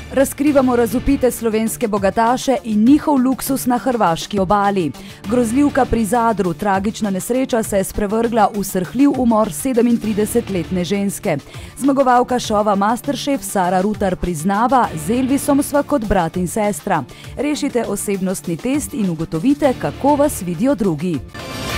Razkrivamo razvpite slovenske bogataše in njihov luksuz na hrvaški obali. Grozljivka pri Zadru, tragična nesreča se je sprevrgla v srhljiv umor 37-letne ženske. Zmagovalka šova Masterchef Sara Rutar priznava, z Elvisom sva kot brat in sestra. Rešite osebnostni test in ugotovite, kako vas vidijo drugi.